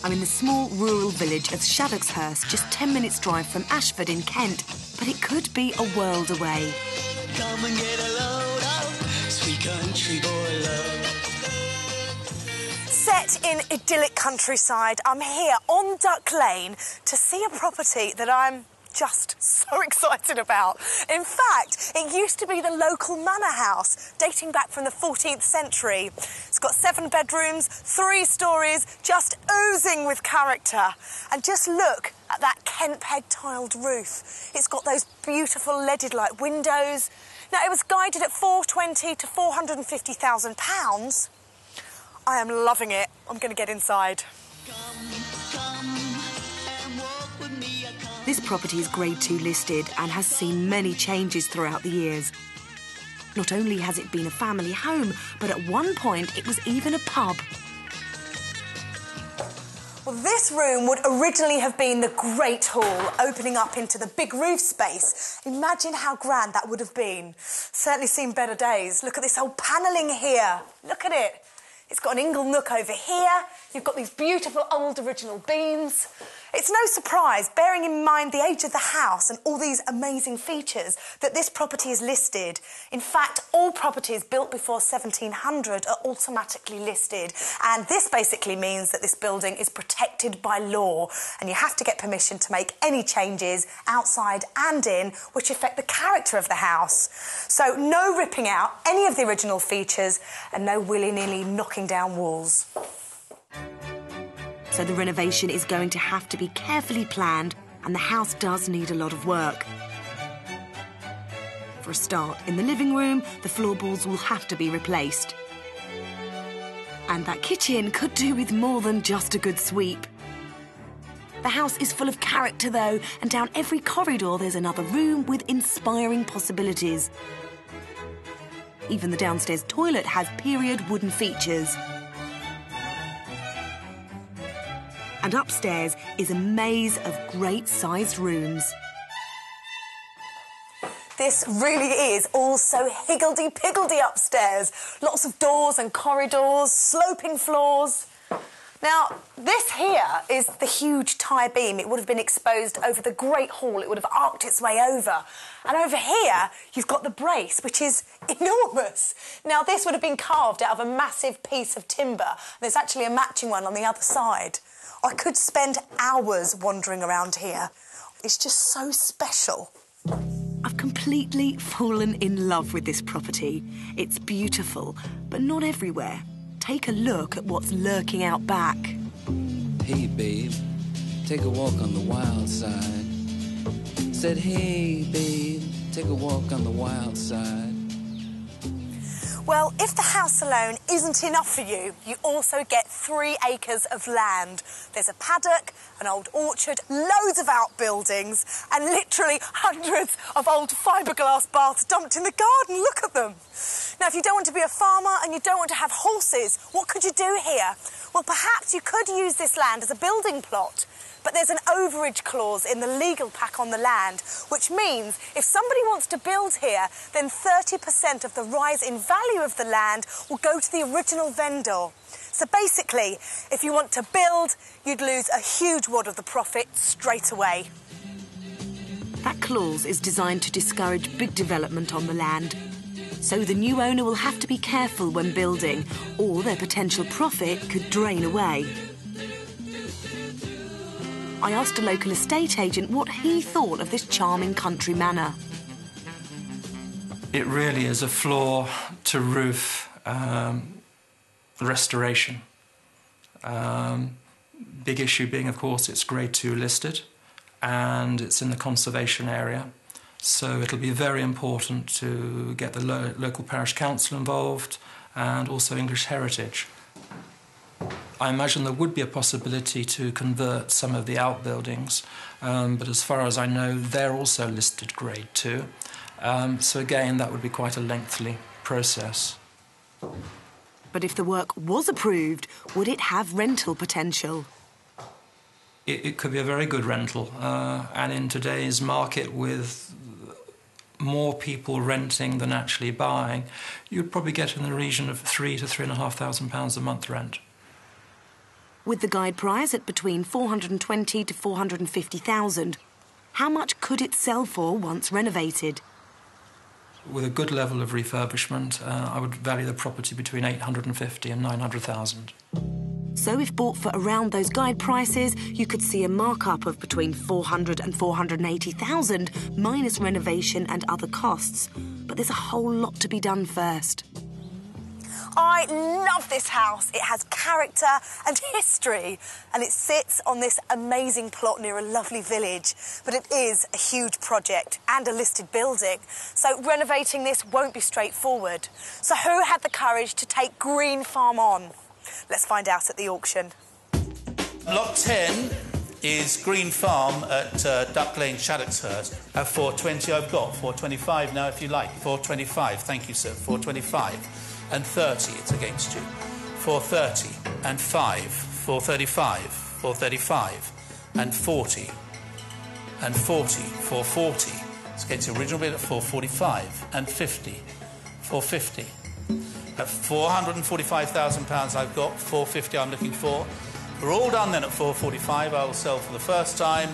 I'm in the small rural village of Shaddockshurst, just 10 minutes' drive from Ashford in Kent, but it could be a world away. Come and get a load of sweet country boy love. Set in idyllic countryside, I'm here on Duck Lane to see a property that I'm just so excited about. In fact, it used to be the local manor house, dating back from the 14th century. It's got 7 bedrooms, 3 stories, just oozing with character. And just look at that Kent peg tiled roof. It's got those beautiful leaded light windows. Now, it was guided at £420,000 to £450,000. I am loving it. I'm going to get inside. This property is Grade 2 listed and has seen many changes throughout the years. Not only has it been a family home, but at one point it was even a pub. Well, this room would originally have been the Great Hall, opening up into the big roof space. Imagine how grand that would have been. Certainly seen better days. Look at this old panelling here. Look at it. It's got an ingle nook over here. You've got these beautiful old original beams. It's no surprise, bearing in mind the age of the house and all these amazing features, that this property is listed. In fact, all properties built before 1700 are automatically listed. And this basically means that this building is protected by law. And you have to get permission to make any changes outside and in which affect the character of the house. So no ripping out any of the original features and no willy-nilly knocking down walls. So the renovation is going to have to be carefully planned, and the house does need a lot of work. For a start, in the living room, the floorboards will have to be replaced. And that kitchen could do with more than just a good sweep. The house is full of character, though, and down every corridor there's another room with inspiring possibilities. Even the downstairs toilet has period wooden features. And upstairs is a maze of great-sized rooms. This really is all so higgledy-piggledy upstairs. Lots of doors and corridors, sloping floors. Now, this here is the huge tie beam. It would have been exposed over the Great Hall. It would have arced its way over. And over here, you've got the brace, which is enormous. Now, this would have been carved out of a massive piece of timber. There's actually a matching one on the other side. I could spend hours wandering around here. It's just so special. I've completely fallen in love with this property. It's beautiful, but not everywhere. Take a look at what's lurking out back. Hey, babe, take a walk on the wild side. Said, hey, babe, take a walk on the wild side. Well, if the house alone isn't enough for you, you also get 3 acres of land. There's a paddock, an old orchard, loads of outbuildings, and literally hundreds of old fiberglass baths dumped in the garden. Look at them. Now, if you don't want to be a farmer and you don't want to have horses, what could you do here? Well, perhaps you could use this land as a building plot. But there's an overage clause in the legal pack on the land, which means if somebody wants to build here, then 30% of the rise in value of the land will go to the original vendor. So basically, if you want to build, you'd lose a huge wad of the profit straight away. That clause is designed to discourage big development on the land. So the new owner will have to be careful when building, or their potential profit could drain away. I asked a local estate agent what he thought of this charming country manor. It really is a floor-to-roof restoration. Big issue being, of course, it's Grade 2 listed and it's in the conservation area. So it'll be very important to get the local parish council involved and also English Heritage. I imagine there would be a possibility to convert some of the outbuildings, but as far as I know, they're also listed Grade 2. So again, that would be quite a lengthy process. But if the work was approved, would it have rental potential? It could be a very good rental, and in today's market with more people renting than actually buying, you'd probably get in the region of £3,000 to £3,500 a month rent. With the guide price at between 420 to 450,000, how much could it sell for once renovated? With a good level of refurbishment, I would value the property between 850 and 900,000. So if bought for around those guide prices, you could see a markup of between 400 and 480,000, minus renovation and other costs. But there's a whole lot to be done first. I love this house. It has character and history, and it sits on this amazing plot near a lovely village. But it is a huge project and a listed building, so renovating this won't be straightforward. So who had the courage to take Green Farm on? Let's find out at the auction. Lot 10 is Green Farm at Duck Lane, Shaddockshurst. At 420 I've got, 425 now if you like. 425, thank you sir, 425. And 30, it's against you. 430 and 5, 435, 435 and 40 and 40, 440. It's against the original bid at 445 and 50, 450. At £445,000 I've got, 450 I'm looking for. We're all done then at 445. I will sell for the first time.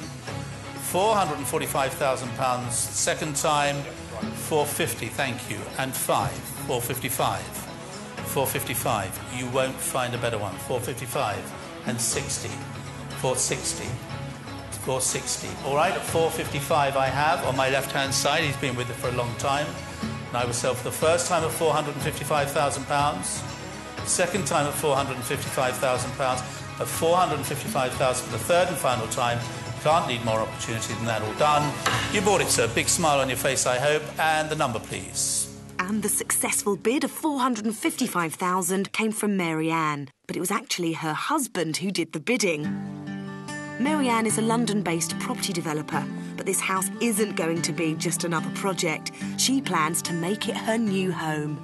£445,000, second time, 450, thank you, and 455. 455, you won't find a better one. 455 and 60, 460, 460. All right, at 455 I have on my left-hand side. He's been with it for a long time. And I will sell for the first time at £455,000, second time at £455,000, at £455,000 for the third and final time. Can't need more opportunity than that. All done. You bought it, sir. Big smile on your face, I hope. And the number, please. And the successful bid of 455,000 came from Mary Ann, but it was actually her husband who did the bidding. Mary Ann is a London-based property developer, but this house isn't going to be just another project. She plans to make it her new home.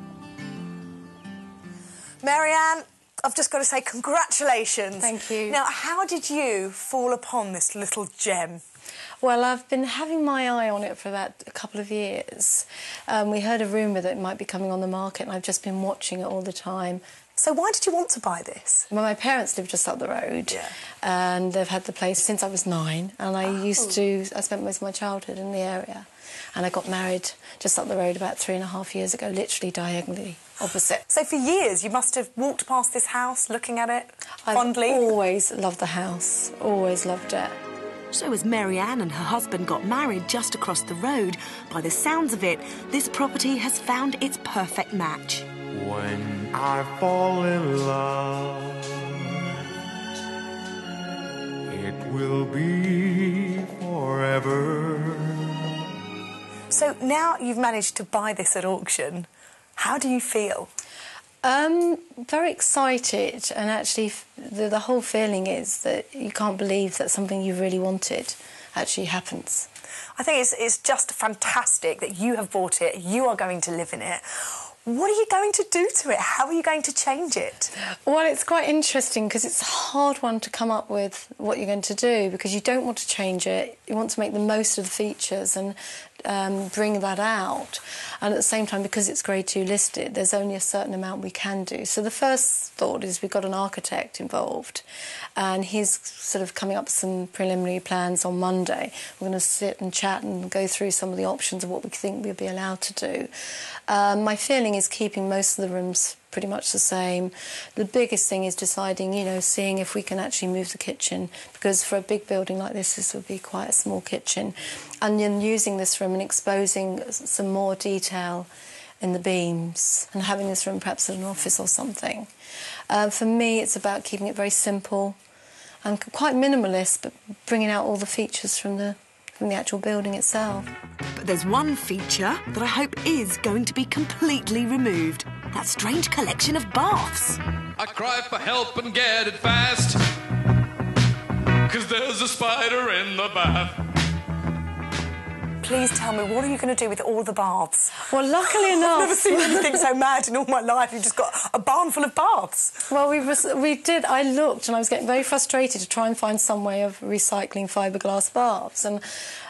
Mary Ann, I've just got to say congratulations. Thank you. Now, how did you fall upon this little gem? Well, I've been having my eye on it for about a couple of years. We heard a rumour that it might be coming on the market, and I've just been watching it all the time. So why did you want to buy this? Well, my parents live just up the road, and they've had the place since I was 9, and I spent most of my childhood in the area. And I got married just up the road about 3.5 years ago, literally diagonally opposite. So for years you must have walked past this house, looking at it fondly? I've always loved the house, always loved it. So as Mary Ann and her husband got married just across the road, by the sounds of it, this property has found its perfect match. When I fall in love, it will be forever. So now you've managed to buy this at auction. How do you feel? Very excited, and actually the whole feeling is that you can't believe that something you really wanted actually happens. I think it's just fantastic that you have bought it, you are going to live in it. What are you going to do to it? How are you going to change it? Well, it's quite interesting because it's a hard one to come up with what you're going to do, because you don't want to change it. You want to make the most of the features and bring that out. And at the same time, because it's Grade 2 listed, there's only a certain amount we can do. So the first thought is we've got an architect involved, and he's sort of coming up with some preliminary plans on Monday. We're going to sit and chat and go through some of the options of what we think we'll be allowed to do. My feeling is keeping most of the rooms pretty much the same. The biggest thing is deciding, you know, seeing if we can actually move the kitchen, because for a big building like this would be quite a small kitchen. And then using this room and exposing some more detail in the beams and having this room perhaps as an office or something. For me, it's about keeping it very simple and quite minimalist, but bringing out all the features from the actual building itself. But there's one feature that I hope is going to be completely removed. That strange collection of baths. I cry for help and get it fast, 'cause there's a spider in the bath. Please tell me, what are you going to do with all the baths? Well, luckily enough... I've never seen anything so mad in all my life. You've just got a barn full of baths. Well, we did. I looked and I was getting very frustrated to try and find some way of recycling fiberglass baths. And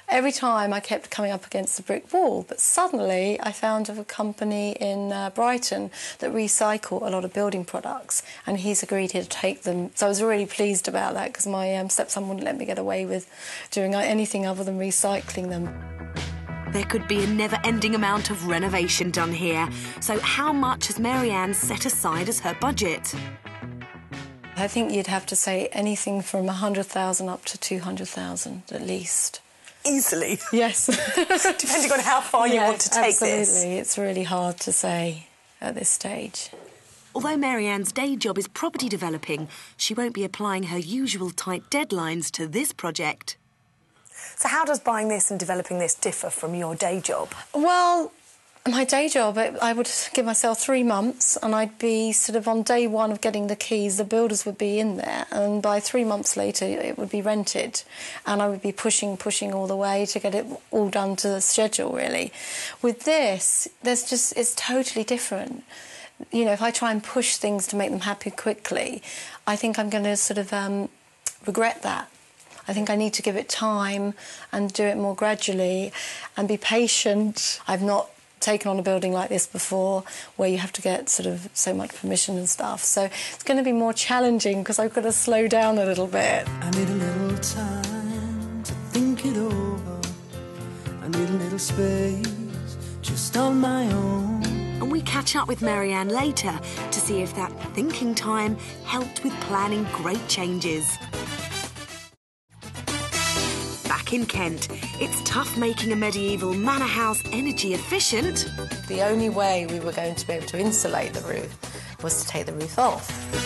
Every time I kept coming up against the brick wall, but suddenly I found of a company in Brighton that recycle a lot of building products, and he's agreed to take them. So I was really pleased about that, because my stepson wouldn't let me get away with doing anything other than recycling them. There could be a never-ending amount of renovation done here. So how much has Marianne set aside as her budget? I think you'd have to say anything from 100,000 up to 200,000 at least. Easily? Yes. Depending on how far you want to take this. Absolutely. It's really hard to say at this stage. Although Marianne's day job is property developing, she won't be applying her usual tight deadlines to this project. So how does buying this and developing this differ from your day job? Well, my day job, I would give myself 3 months, and I'd be sort of on day one of getting the keys, the builders would be in there, and by 3 months later it would be rented, and I would be pushing all the way to get it all done to the schedule, really. With this, it's totally different. You know, if I try and push things to make them happy quickly, I think I'm going to sort of regret that. I think I need to give it time and do it more gradually and be patient. I've not taken on a building like this before, where you have to get sort of so much permission and stuff. So it's going to be more challenging because I've got to slow down a little bit. I need a little time to think it over. I need a little space just on my own. And we catch up with Marianne later to see if that thinking time helped with planning great changes. Back in Kent, it's tough making a medieval manor house energy efficient. The only way we were going to be able to insulate the roof was to take the roof off.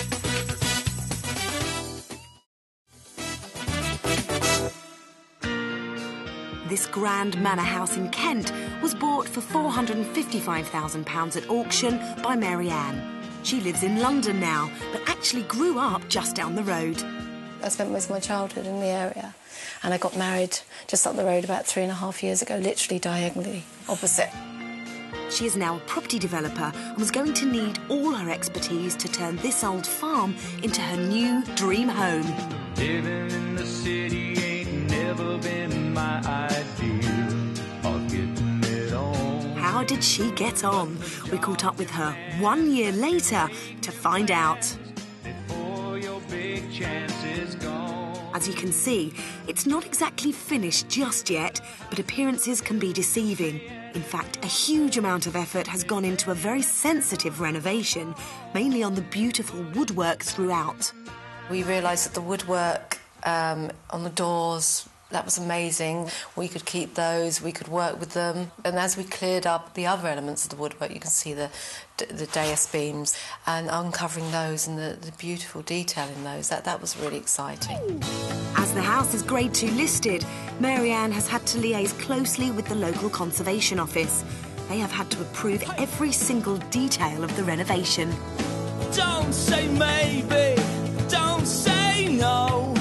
This grand manor house in Kent was bought for £455,000 at auction by Marianne. She lives in London now, but actually grew up just down the road. I spent most of my childhood in the area, and I got married just up the road about 3.5 years ago, literally diagonally opposite. She is now a property developer and was going to need all her expertise to turn this old farm into her new dream home. Living in the city ain't never been my ideal of getting it on. How did she get on? We caught up with her 1 year later to find out. Before your big chance is gone. As you can see, it's not exactly finished just yet, but appearances can be deceiving. In fact, a huge amount of effort has gone into a very sensitive renovation, mainly on the beautiful woodwork throughout. We realised that the woodwork on the doors, that was amazing. We could keep those, we could work with them. And as we cleared up the other elements of the woodwork, you can see the dais beams, and uncovering those and the beautiful detail in those, that was really exciting. As the house is Grade 2 listed, Marianne has had to liaise closely with the local conservation office. They have had to approve every single detail of the renovation. Don't say maybe, don't say no.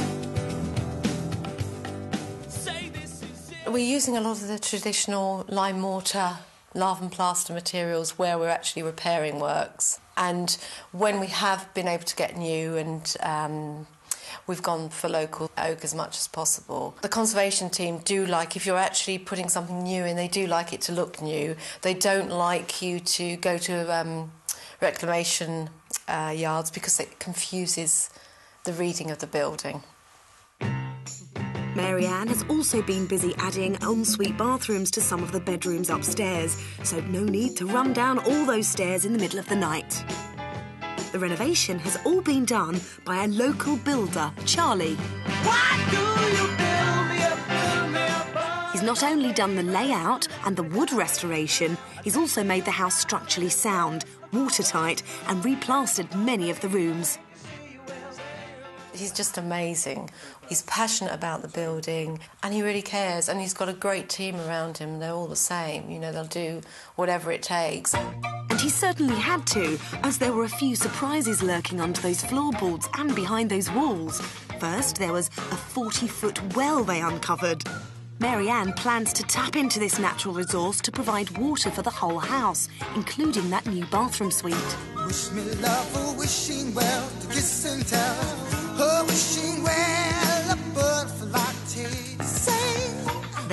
Say this is it. We're using a lot of the traditional lime mortar, lava and plaster materials where we're actually repairing works. And when we have been able to get new, and we've gone for local oak as much as possible. The conservation team do like, if you're actually putting something new in, they do like it to look new. They don't like you to go to reclamation yards because it confuses the reading of the building. Marianne has also been busy adding ensuite bathrooms to some of the bedrooms upstairs, so no need to run down all those stairs in the middle of the night. The renovation has all been done by a local builder, Charlie. Why do you build me up? He's not only done the layout and the wood restoration, he's also made the house structurally sound, watertight, and replastered many of the rooms. He's just amazing. He's passionate about the building, and he really cares, and he's got a great team around him. They're all the same, you know, they'll do whatever it takes. And he certainly had to, as there were a few surprises lurking under those floorboards and behind those walls. First, there was a 40-foot well they uncovered. Marianne plans to tap into this natural resource to provide water for the whole house, including that new bathroom suite. Wish me love, oh, wishing well, to kiss and tell. Oh, wishing well, a butterfly taste. Say. Then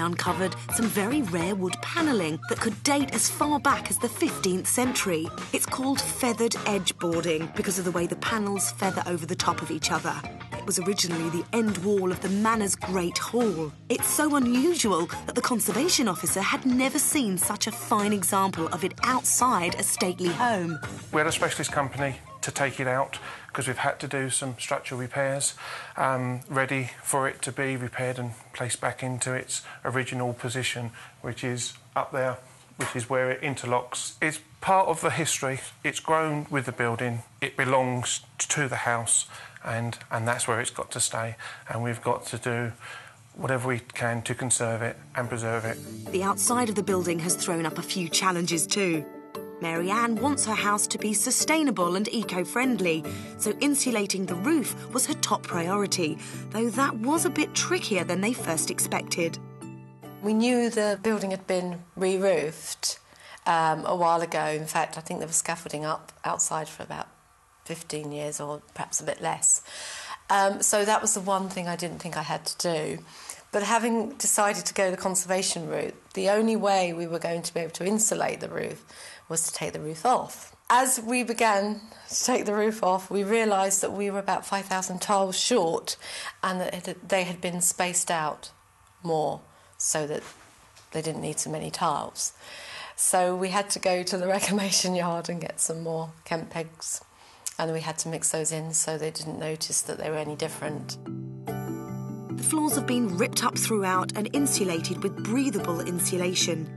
uncovered some very rare wood panelling that could date as far back as the 15th century. It's called feathered edge boarding because of the way the panels feather over the top of each other. It was originally the end wall of the manor's Great Hall. It's so unusual that the conservation officer had never seen such a fine example of it outside a stately home. We had a specialist company to take it out because we've had to do some structural repairs, ready for it to be repaired and placed back into its original position, which is up there, which is where it interlocks. It's part of the history. It's grown with the building. It belongs to the house, and that's where it's got to stay. And we've got to do whatever we can to conserve it and preserve it. The outside of the building has thrown up a few challenges too. Mary Ann wants her house to be sustainable and eco-friendly, so insulating the roof was her top priority, though that was a bit trickier than they first expected. We knew the building had been re-roofed a while ago. In fact, I think there was scaffolding up outside for about 15 years or perhaps a bit less. So that was the one thing I didn't think I had to do. But having decided to go the conservation route, the only way we were going to be able to insulate the roof was to take the roof off. As we began to take the roof off, we realised that we were about 5,000 tiles short and that they had been spaced out more so that they didn't need so many tiles. So we had to go to the reclamation yard and get some more Kent pegs, and we had to mix those in so they didn't notice that they were any different. The floors have been ripped up throughout and insulated with breathable insulation.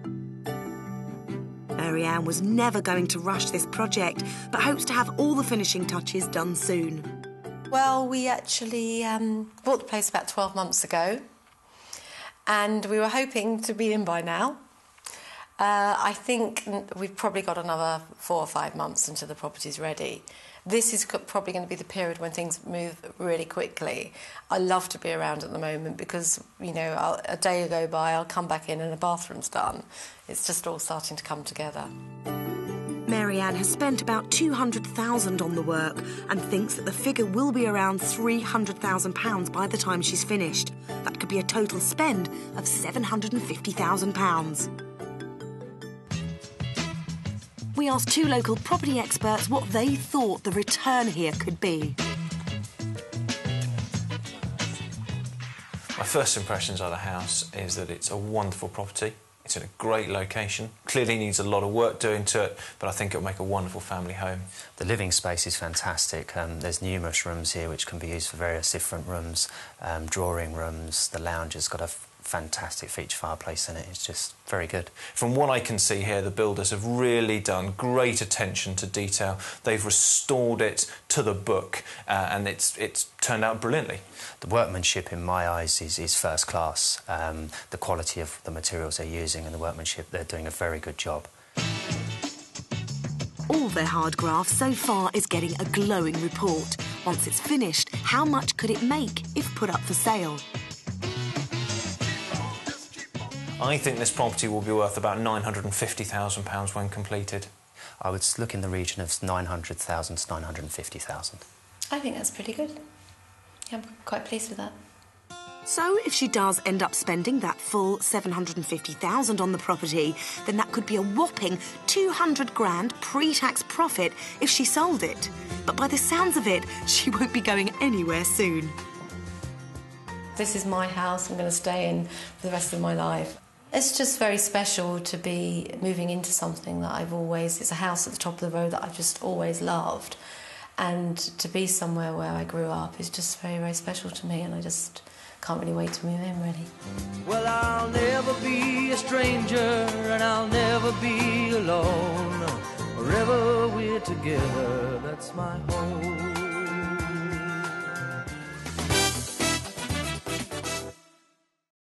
Mary Ann was never going to rush this project, but hopes to have all the finishing touches done soon. Well, we actually bought the place about 12 months ago, and we were hoping to be in by now. I think we've probably got another 4 or 5 months until the property's ready. This is probably going to be the period when things move really quickly. I love to be around at the moment because, you know, a day will go by, I'll come back in and the bathroom's done. It's just all starting to come together. Mary Ann has spent about £200,000 on the work and thinks that the figure will be around £300,000 by the time she's finished. That could be a total spend of £750,000. We asked 2 local property experts what they thought the return here could be. My first impressions of the house is that it's a wonderful property. It's in a great location. Clearly needs a lot of work doing to it, but I think it'll make a wonderful family home. The living space is fantastic. There's numerous rooms here which can be used for various different rooms, drawing rooms. The lounge has got a fantastic feature fireplace in it. It's just very good. From what I can see here, the builders have really done great attention to detail. They've restored it to the book, and it's turned out brilliantly. The workmanship, in my eyes, is first class. The quality of the materials they're using and the workmanship, they're doing a very good job. All their hard graft so far is getting a glowing report. Once it's finished, how much could it make if put up for sale? I think this property will be worth about £950,000 when completed. I would look in the region of 900,000 to 950,000. I think that's pretty good. Yeah, I'm quite pleased with that. So if she does end up spending that full £750,000 on the property, then that could be a whopping 200 grand pre-tax profit if she sold it. But by the sounds of it, she won't be going anywhere soon. This is my house I'm going to stay in for the rest of my life. It's just very special to be moving into something that it's a house at the top of the road that I've just always loved. And to be somewhere where I grew up is just very, very special to me, and I just can't really wait to move in, really. Well, I'll never be a stranger and I'll never be alone. Wherever we're together, that's my home.